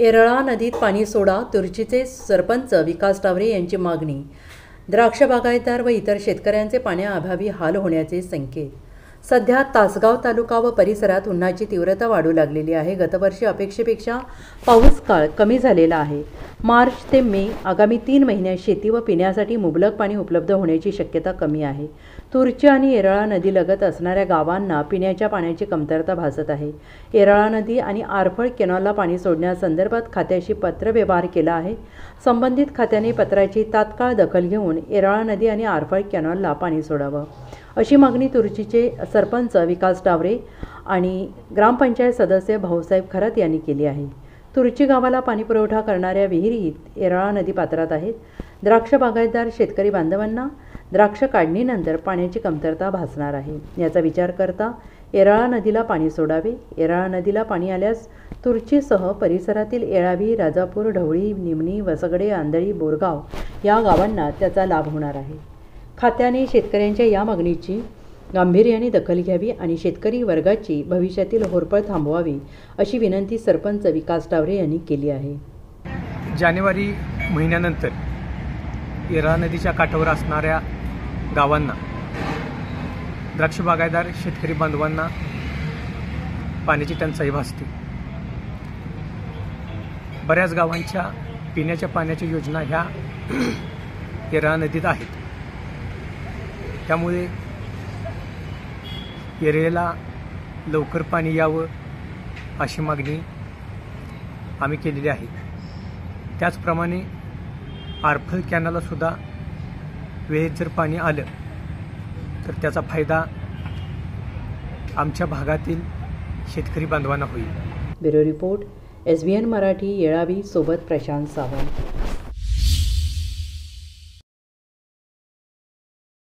येरळा नदीत पाणी सोडा, तुर्चीचे सरपंच विकास टावरे यांची मागणी. द्राक्ष बागायतदार व इतर शेतकऱ्यांचे पाण्याअभावी हाल होण्याचे संकेत. सध्या तासगाव तालुका व परिसरात उन्हाची तीव्रता वाढू लागलेली आहे. गतवर्षी अपेक्षेपेक्षा पाऊस काळ कमी झालेला आहे. मार्च ते मे आगामी 3 महिन्यात शेती व पिण्यासाठी मुबलक पाणी उपलब्ध होण्याची शक्यता कमी आहे. तुर्ची आणि येरळा नदीलगत असणाऱ्या गावांना पिण्याच्या पाण्याची कमतरता भासत आहे. येरळा नदी आणि आरफळ कॅनॉलला पाणी सोडण्यासंदर्भात खात्याशी पत्रव्यवहार केला आहे. संबंधित खात्याने पत्राची तात्काळ दखल घेऊन येरळा नदी आणि आरफळ कॅनॉलला पाणी सोडावं, अशी मागणी तुर्चीचे सरपंच विकास टावरे आणि ग्रामपंचायत सदस्य भाऊसाहेब खरात यांनी केली आहे. तुर्ची गावाला पाणीपुरवठा करणाऱ्या विहिरीत येरळा नदी पात्रात आहेत. द्राक्ष बागायतदार शेतकरी बांधवांना द्राक्ष काढणीनंतर पाण्याची कमतरता भासणार आहे. याचा विचार करता येरळा नदीला पाणी सोडावे. येरळा नदीला पाणी आल्यास तुर्चीसह परिसरातील येळावी, राजापूर, ढवळी, निमणी, वसगडे, आंधळी, बोरगाव या गावांना त्याचा लाभ होणार आहे. खात्याने शेतकऱ्यांच्या या मागणीची गांभीर्याने दखल घ्यावी आणि शेतकरी वर्गाची भविष्यातील होरपळ थांबवावी, अशी विनंती सरपंच विकास टावरे यांनी केली आहे. जानेवारी महिन्यानंतर येरळा नदीच्या काठावर असणाऱ्या गावांना, द्राक्ष बागायतदार शेतकरी बांधवांना पाण्याची टंचाई भासते. बऱ्याच गावांच्या पिण्याच्या पाण्याच्या योजना ह्या येरळा नदीत आहेत. त्यामुळे येरळेला लवकर पाणी यावं अशी मागणी आम्ही केलेली आहे. त्याचप्रमाणे आरफळ कॅनलला सुद्धा वेळेत जर पाणी आलं तर त्याचा फायदा आमच्या भागातील शेतकरी बांधवांना होईल. Bureau report, SBN Marathi, Yelavi. सोबत प्रशांत सावंत.